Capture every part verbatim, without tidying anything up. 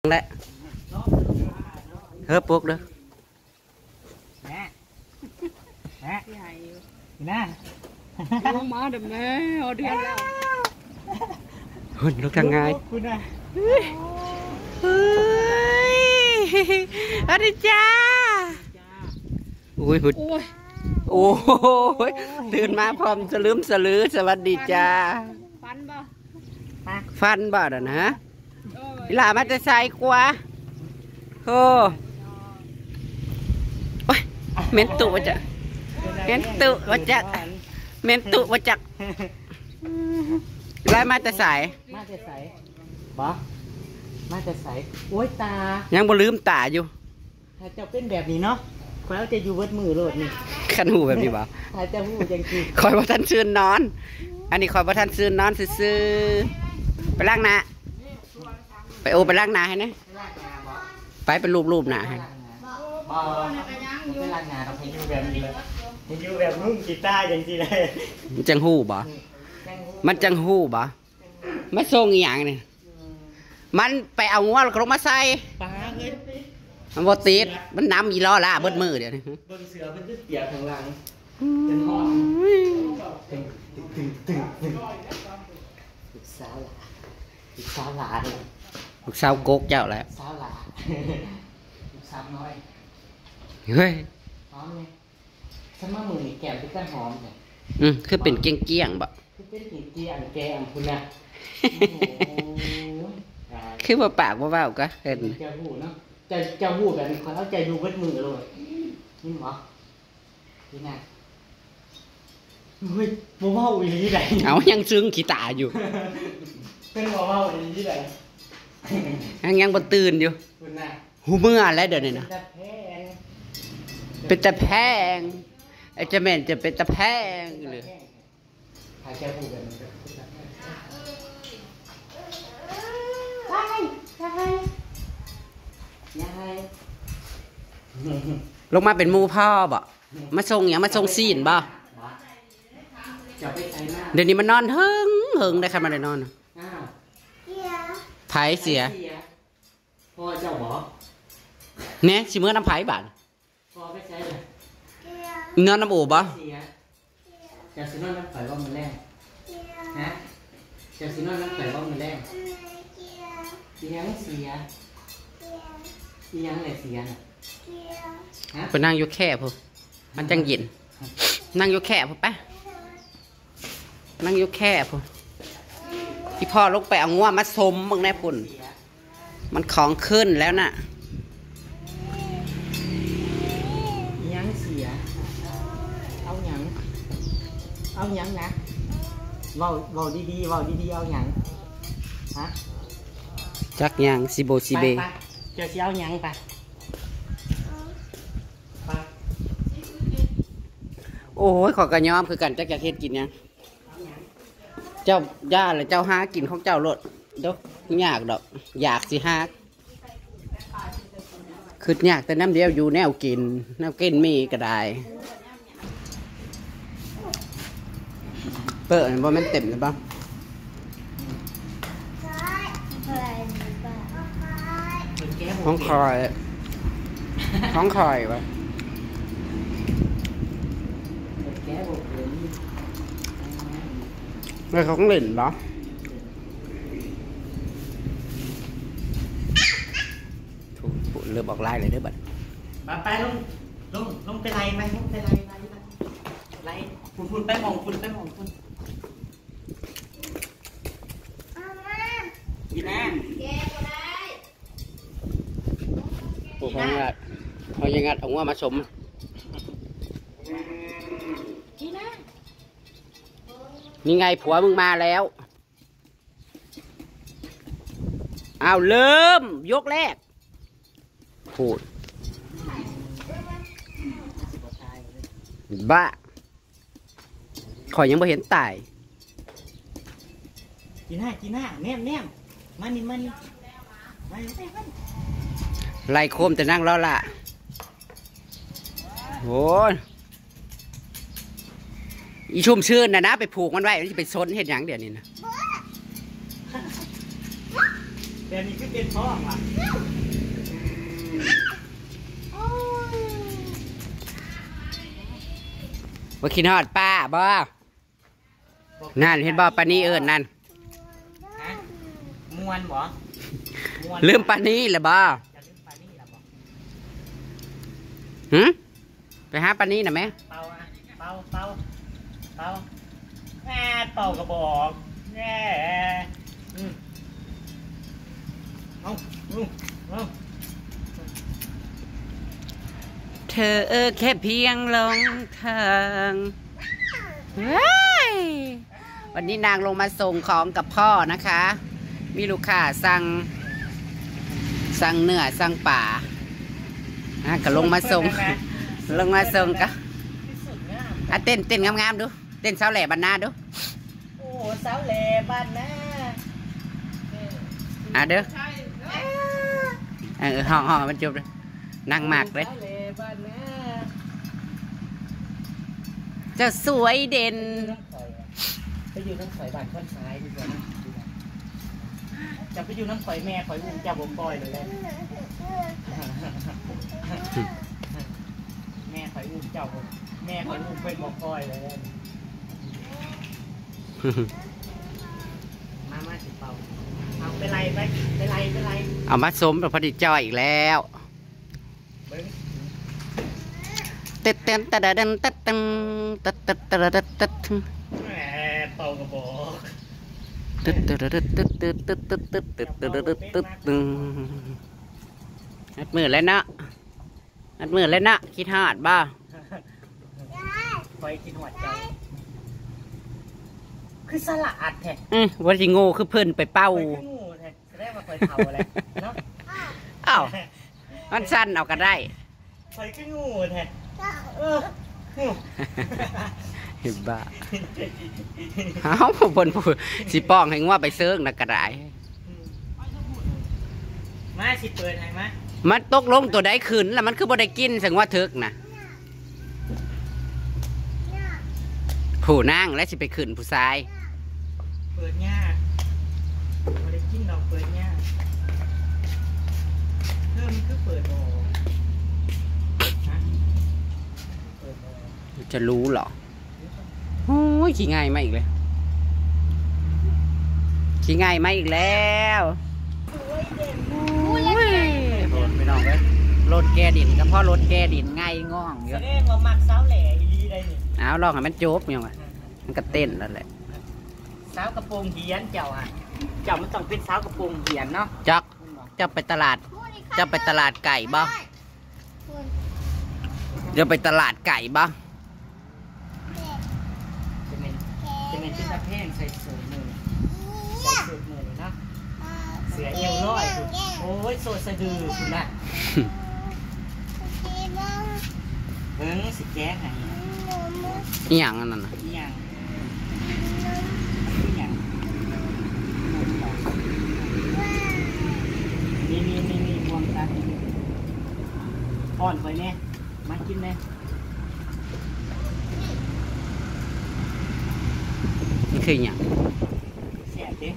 đấy hớp buộc được nè nè nè không mở đầm nè hồi đi ăn đâu hôn nó càng ngay ở đây cha ui hụtโอ้ยตื่นมาพร้อมสลืมสลือสวัสดีจ้าฟันบ่ฟันบ่นะฮะเวลามันจะใส่กว่าโอ้ยเมนตุวะจักเมนตุวะจักเมนตุวะจักไล่มาจะใส่มาจะใส่บ่มาจะใส่โอ้ยตายังบ่ลืมตาอยู่ถ้าจะเป็นแบบนี้เนาะคอยเอาจะอยู่เวิร์ดมือโลดนี่ขันหูแบบนี้บ่ถ้าจะหูจังกี้คอยว่าท่านซื้อนอนอันนี้คอยว่าท่านซื้อนอนซื้อไปล้างหน้าไปโอไปล้างหน้าให้นะไปเป็นรูปๆหน้าให้บ่ไปล้างหน้าต้องให้อยู่แบบนี้เลยให้อยู่แบบนุ่งกีตาร์อย่างที่เลยมันจังหูบ่มันจังหูบ่มาส่งอีหยังนี่มันไปเอางัวแล้วก็ลงมาใส่ปลาเฮ้ยมันบ่ติดมันน้ำอีล้อละเบิดมือเดี๋ยวนี้เบิ่งเสือมันจะเปียกข้างหลังเป็นห้องตึงตึงตึงตึงลูกสาวหลาลูกสาวหลาเลยลูกสาวโกกเจ้าแหละสาวหลาลูกสาวน้อยเฮ้ยหอมเลยฉันมามือนี่แก้มเป็นกันหอมเลยอืมคือเป็นเกี้ยงเกี้ยงบ่คือเป็นเกี้ยงเกี้ยงแกงคุณน่ะคือว่าปากว่าเว้าก็เห็นจะหูเนาะจะจะหูแบบนี้เขาเอาใจดูเวทมือเลยนี่หรอนี่ไงเฮ้ยโมว่าอีที่ไหนเอายังซึ้งขี้ตาอยู่เป็นโมว่าอีที่ไหนยังยังบ่ตื่นอยู่หูเมื่อแล้วเดี๋ยวนี้นะเป็นตะแพงไอ้เจ้าแม่จะเป็นตะแพงเลยหายใจหูแบบนี้ลงมาเป็นมูพ่อบ่มาส่งอย่างมาส่งซีนบ่เดี๋ยวนี้มันนอนเฮิงเฮิงได้ใครมาได้นอนไผ่เสียพ่อเจ้าบ่เนี่ยชิเมื่อน้ำไผ่บ้านพ่อไปใช้เลยเงินน้ำโอบ่จะซื้อนอนน้ำไผ่ว่ามันแรงฮะจะซื้อนอนน้ำไผ่ว่ามันแรงยังเสียยังอะไรเสียน่ะไปนั่งอยู่แค่พอมันจังเย็นนั่งอยู่แค่พอปะนั่งอยู่แค่พอที่พ่อลงไปเอางัวมาสมมึงแน่ปุ่นมันของขึ้นแล้วน่ะยังเสียเอาหยังเอาหยังนะเว้าเว้าดีๆเว้าดีๆเอาหยังฮะจักยังซิโบซิเบจะเสียวยังไปโอ้ยขอกระยอมคือกันจักจะเฮ็ดกินยังเจ้าย่าหรือเจ้าหากินของเจ้าโลดเด้อยากดอกอยากสิหาคือยากแต่น้ำเดียวอยู่แนวกินแนวกินมีก็ได้เปิดบ่มันเต็มหรือเปล่าของคอยของคอยวะไม่ของเล่นหรอถูกเลือบออกลายเลยเด้อบัดมาไปลงลงลงไปไล่ไปลงไปไล่ไล่ไล่คุณคุณไปมองคุณไปมองคุณกินแน่พวกเขางัดเขายังงัดเอาว่ามาสมนี่ไงผัวมึงมาแล้วเอาเริ่มยกแรกพูดบ้าขอยยังไม่เห็นตายกินหน้ากินหน้าแนมแนมมานี่มานี่มานี่ไล่โคมแต่นั่งแล้วล่ะโอ้ยอีชุ่มชื่นนะนะไปผูกมันไว้ที่ไปซนเห็นอย่างเดี๋ยวนี้นะเดี๋ยวนี้ก็เป็นพ่อว่ะว่าคิดฮอดป้าบ่นั่นเห็นบ่ปานี้เอิญนั่นฮะมวนบ่มวนลืมปานี้หรือบ่จะลืมปานี่ล่ะบ่หืมไปหาปานี้น่ะแม่เป่าอะเป่าเป่าเป่าแง่เป่ากระบอกแง่อืมเอาเอาเอาเธอแค่เพียงหลงทางว้ายวันนี้นางลงมาส่งของกับพ่อนะคะ มีลูกค้าสั่งสั่งเนื้อสั่งป่าอ่ะก็ลงมาส่งลงมาส่งก็อ่ะเต้นเต้นงามๆดูเต้นเสาแหล่บรรณาดูโอ้สาวเหล่บ้านนะอ่ะเด้อเออห้องห้องมันจบเลยนั่งมากเลยสาวเหล่บ้านนะเจ้าสวยเด่นไปอยู่น้ำข่อยบ้านข้อนซ้ายดีกว่านะจะไปอยู่น้ำข่อยแม่ข่อยอุ้มจับผมปล่อยเลยแหละแม่ข่อยอุ้มเจ้าผมแม่ข่อยอุ้มเป็นบอกปล่อยเลยแหละมามาสิเป่าเอาไปไล่ไปไปไล่ไปไล่เอามาสมกับพอดีจอยอีกแล้วเบิ้งเต้นเต้นตะดะดันตัดตังตัดตัดตะดะดัดตัดแหมเป่ากระบอกตึ๊ดตึ๊ดตึ๊ดตึ๊ดตึ๊ดตึ๊ดตึ๊ดตึ๊ดตึ๊ดตึ๊ดตึ๊ดตึ๊ดตึ๊ดนัดมือแล้วเนาะนัดมือแล้วเนาะคิดฮอดบ่คอยกินหัวใจคือสลัดแท้อือว่าสิโง่คือเพิ่นไปเป้าคอยคืองูแท้แสดงว่าคอยเผาอะไรเนาะอ้าวมันสั้นเอาก็ได้คอยคืองูแท้เออเห็นบ้าเอ้าเพิ่นพูดสิป้องให้งัวไปเซิงน่ะก็ได้มาสิเปิดให้มามันตกลงตัวใดขึ้นแล้วมันคือบ่ได้กินถึงว่าถึกน่ะผู้นางและสิไปขึ้นผู้ชายเปิดง่าไม่ได้กินดอกเปิดง่าเพิ่มคือเปิดโอฮะเปิดโอจะรู้เหรอโอ้ยขี้ง่ายมาอีกเลยขี้ง่ายมาอีกแล้วโอ้ยโหดไม่น้องเลยรถแกดินก็เพราะรถแกดินง่ายง่องเยแสอะดงว่ามักสาวแหล่อีหลีได้นี่เอาลองให้มันจบยังไงมันก็เต้นแล้วแหละสาวกระโปรงเหียนเจ้าอ่ะเจ้ามันต้องเป็นสาวกระโปรงเหียนเนาะจักจะไปตลาดจะไปตลาดไก่บ้างจะไปตลาดไก่บ้างจะเป็นจะเป็นชิ้นตะเพงใส่สูตรมือใส่สูตรมือเนาะเสือเอวน้อยคุณโอ้ยโซสะดือคุณน่ะเบิ้งสิแก้ไงอีหยังอันนั้นน่ะอีหยังอีหยังนี่นี่นี่นี่รวมกันอ่อนคอยแน่มากินแน่นี่คืออหยังเสียดิ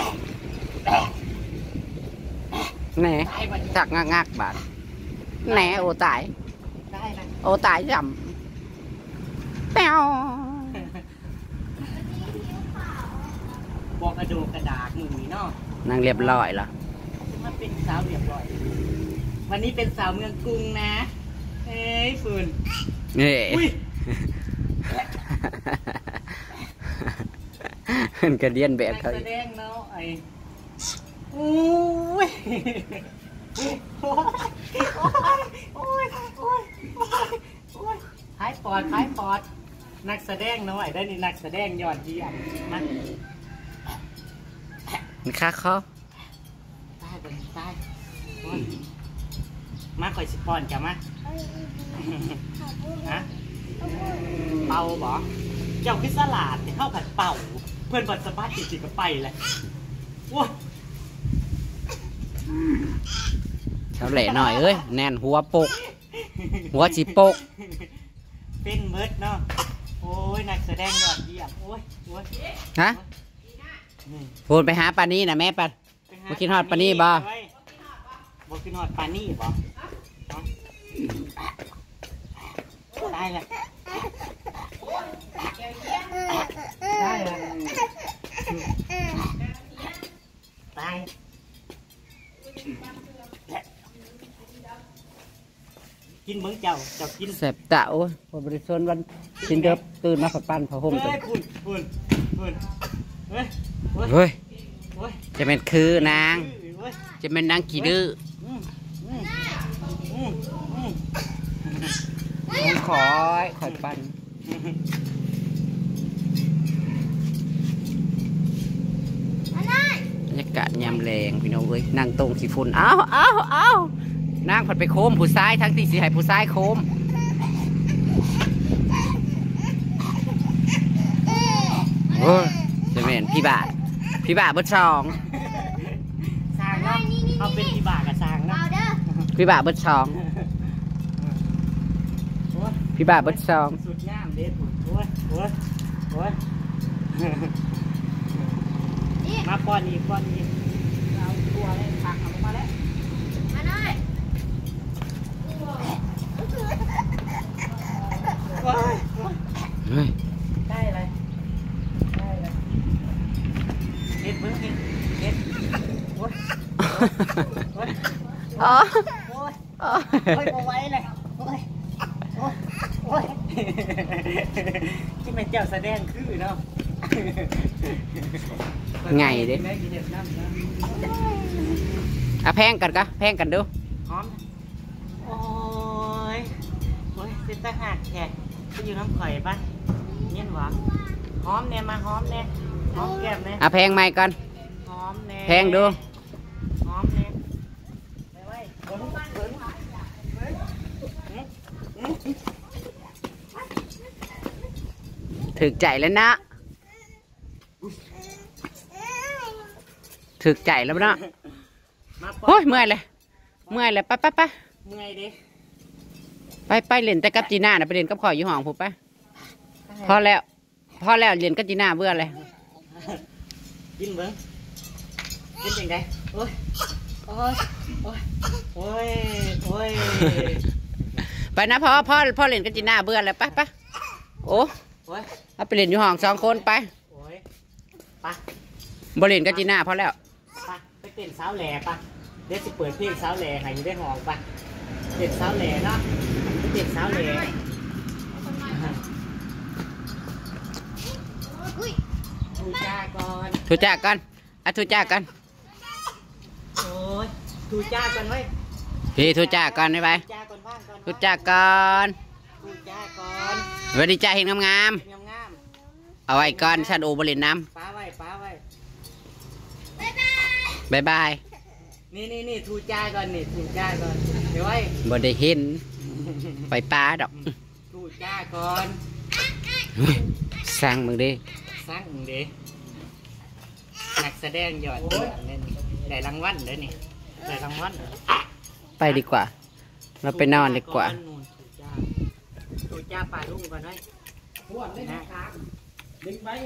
แหน่จักงักงักบาดแหน่โอตายได้นะโอตายจำแป้วบอกกระดูกกระดากหนุ่ยเนาะนางเรียบร้อยละจะมาเป็นสาวเรียบร้อย วันนี้เป็นสาวเมืองกรุงนะเฮ้ยฟืนนี่อุ้ยมันกระเดียนแบบเขาแสอีกดงเนาะไอ้อุ้ยโอ้ยโอ้ยโอ้ยโอ้ยโอ้ยหายปอดหายปอด นักแสดงเนาะไอ้ได้นี่นักแสดงยอดเยี่ยมมันมันค่าข้อตายไปตายโอ้ยมาคอยสิปอนจ้ะมาฮะเป่าบ่เจ้าคือสลัดเข้าผัดเป่า เพื่อนบัดสะบัดจริงๆก็ไปแหละว้าเท่าแหล่หน่อยเอ้ยแน่นหัวปก หัวจีปกเป็นเบิร์ดเนาะโอ้ยนักแสดงยอดเยี่ยมโอ้ยโอ้ยฮะพูดไปหาปานี้นะแม่ปาบ่กินฮอดปานี้บ่บ่กินฮอดปานี่บ่ได้เลยได้เลยตายกินเมืองเจ้าเจ้ากินแสบตาโอ้ยพอบริสุทธิ์วันชินเดิบตื่นมาผัดปั้นผ้าห่มเฮ้ตัวยคุณคุณคุณเฮ้ยเฮ้ยเฮ้ยจะเป็นคือนางเฮ้ยจะเป็นนางกี่ดื้ออืมอืมอืมอืมต้องคอยคอยปั้นบรรยากาศยามแรงพี่น้องเอ้ยนางตรงสีฝุ่นอ้าวอ้าวอ้าวนางผัดไปโคมผู้ซ้ายทั้งที่สีให้ผู้ซ้ายโคมโอ้ยจะเป็นพี่บาทพี่บาทเบิดสองสร้างเนาะเอาเป็นกี่บาทกับสร้างเนาะพี่บาทเบิดสองโอ้ยพี่บาทเบิดสองสุดย่ามเด็ดโอ้ยโอ้ยโอ้ยมาป้อนอีกป้อนอีกเอาตัวเลยผักเอามาแล้วโอ้ยเฮ้ยได้เลยได้เลยเด็ดเบิ้งเด็ดเด็ดโอ้ยโอ้ยอ๋อโอ้ยโอ้ยเอาไว้เลยโอ้ยโอ้ยโอ้ยที่แม่เจ้าแสดงคือเนาะไงเด้แม่กินเด็ดน้ำนะอ่ะแพงกันกะแพงกันดูหอมโอ้ยโอ้ยเป็นตาหักแขกไปอยู่น้ำข่อยปะเย็นหวานหอมแน่มาหอมแน่หอมแก้มแน่อ่ะแพงไหมก่อนหอมแน่แพงดูหอมแน่ไปไว้เบิ้งเบิ้งเบิ้งถึกใจแล้วนะถึกใจแล้วนะมาปโอ้ยเมื่อยเลยเมื่อยเลยไปไปไปเมื่อยดิไปไปเล่นแต่กับจีน่านะไปเล่นกับข่อยอยู่ห้องผมไปพอแล้วพอแล้วเล่นกับจีน่าเบื่อเลยกินเบิ้งกินยังไงโอ้ยโอ้ยโอ้ยโอ้ยโอ้ยไปนะพ่อพ่อพ่อเล่นกับจีน่าเบื่อเลยไปไปโอ้โอ้ยเอาไปเล่นอยู่ห้องสองคนไปโอ้ยปะบเล่นกับจีน่าพอแล้วปะไปเต้นสาวแหล่ปะเดี๋ยวจะเปิดเพลงสาวแหล่ให้อยู่ได้ห้องปะเต้นสาวแหล่เนาะไปเต้นสาวแหล่ทูจ้าก่อนทุจ้ากันอ่ะทุจ้ากันโอ้ยทูจ้าก่อนไว้พี่ทุจ้ากันไปไปทูจ้าก่อนว่างก่อนทุจ้ากันทูจ้าก่อนสวัสดีจ้าเห็นงามงามงามๆเอาไว้ก่อนฉันโอบเล่นน้ป้าไว้ป้าไว้ำบายบายนี่นี่นี่ทูจ้าก่อนนี่ทูจ้าก่อนเดี๋ยวไว้บ่ได้เห็นไปป้าดอกทูจ้าก่อนเฮ้ยสร้างมึงดิสร้างเด้นักแสดงยอดเยี่ยมเลยนี่ได้รางวัลเลยนี่ได้รางวัลไปดีกว่า เราไปนอนดีกว่านู่นทูจ้าทูจ้าป่าลุงก่อนไว้ปวดเลยนะครับดึงไป